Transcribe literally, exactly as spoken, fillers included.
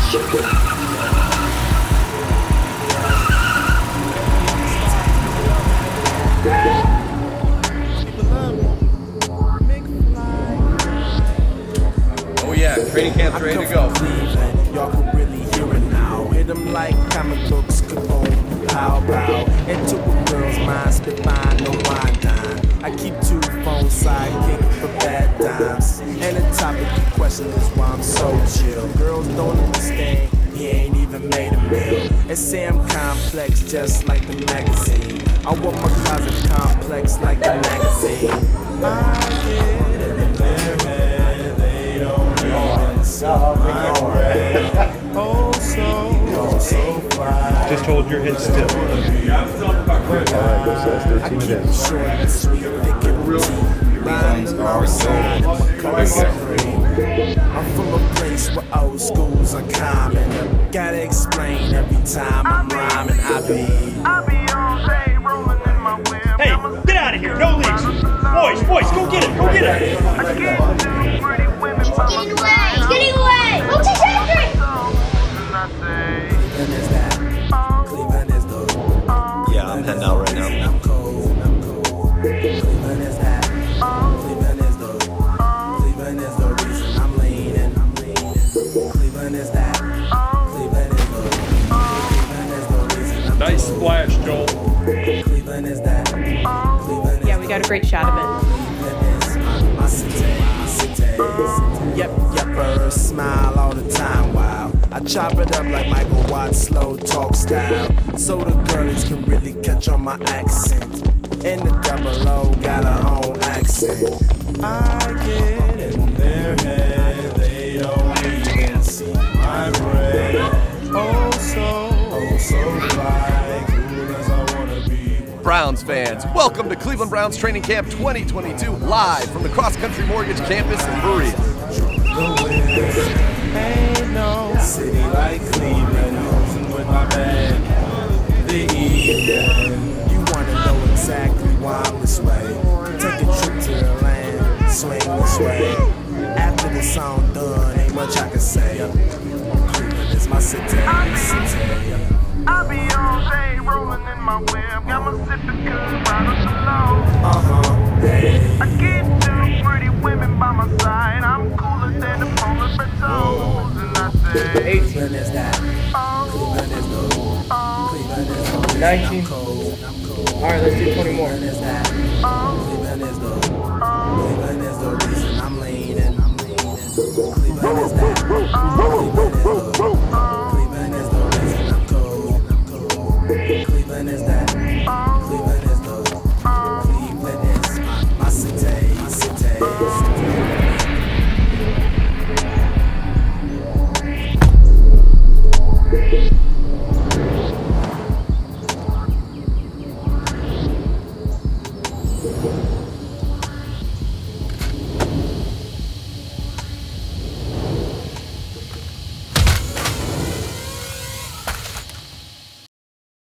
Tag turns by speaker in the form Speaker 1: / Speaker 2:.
Speaker 1: Oh yeah, training camp's ready to go.
Speaker 2: Y'all can really hear it now. Hit them like comic books, kaboom, pow, pow. Into a girl's mind, spit by no wine dime. I keep two phones sidekick for bad times. And the topic of question is why I'm so chill. Girls don't understand, he ain't even made a meal. And say I'm complex just like the magazine. I want my closet complex like the magazine. I get it in their head, they don't even see my way. Oh, so, oh, so fly.
Speaker 3: Just hold your head still.
Speaker 2: I keep it short and sweet, thick and real. Lying alongside in my color green. I'm from a place where old schools are common. Gotta explain every time I'm rhyming. I be, I be all day rolling in my whip.
Speaker 3: Hey, get out of here! No leaves! Boys, boys, go get it! Go get it!
Speaker 2: I can't do pretty women.
Speaker 4: He's getting away! He's getting away! Oh, chase after him!
Speaker 2: Cleveland is that. Cleveland is the.
Speaker 5: Yeah, I'm heading out right now.
Speaker 2: I'm cold. I'm cold. Cleveland is that. Cleveland is the. Cleveland is the reason I'm leaning. I'm leaning. Cleveland is that. Cleveland is the. Cleveland is the reason I'm
Speaker 1: Nice splash, Joel.
Speaker 2: Cleveland is that. Cleveland is
Speaker 6: Yeah, we got a great shot of it.
Speaker 2: Cleveland is my, my city. My city. Yep, yepper, smile all the time, wow. I chop it up like Michael Watts, slow talk style. So the girlies can really catch on my accent. And the double O got her own accent. I get in their head, they don't even see my bread. Oh, so, oh, so fly, cool as I wanna be.
Speaker 1: Browns fans, welcome to Cleveland Browns Training Camp twenty twenty-two, live from the Cross Country Mortgage campus in Berea.
Speaker 2: Ain't no city like Cleveland, oozing with my bag. The evening, you wanna know exactly why I'm this way. Take a trip to the land, swing this way. After the song done, ain't much I can say. Cleveland is my city, city. I be all day rolling in my whip, got my sipping good right on the low. Uh-huh, hey. I keep two pretty women by my side, I'm cooler than the polar bears, and I say Cleveland is that, Cleveland is the, Cleveland is the
Speaker 6: nineteen.
Speaker 2: All
Speaker 6: right, let's do twenty more.
Speaker 2: Cleveland is that, Cleveland is the, Cleveland is the reason I'm lean.